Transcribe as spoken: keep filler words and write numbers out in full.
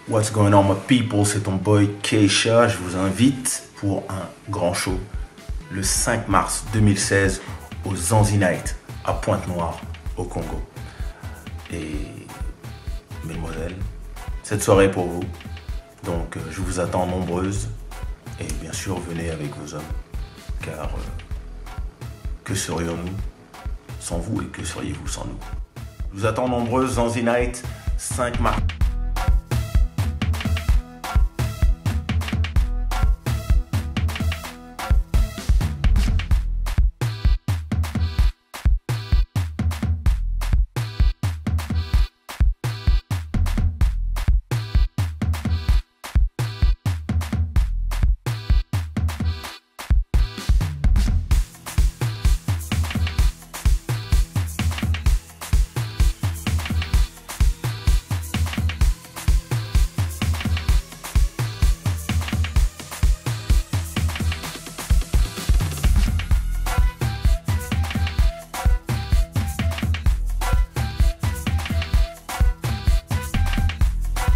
What's going on my people, c'est ton boy Keisha, je vous invite pour un grand show le cinq mars deux mille seize au Zanzi Night à Pointe-Noire au Congo. Et mesdemoiselles, cette soirée est pour vous, donc je vous attends nombreuses et bien sûr venez avec vos hommes car euh, que serions-nous sans vous et que seriez-vous sans nous? Je vous attends nombreuses, Zanzi Night, cinq mars.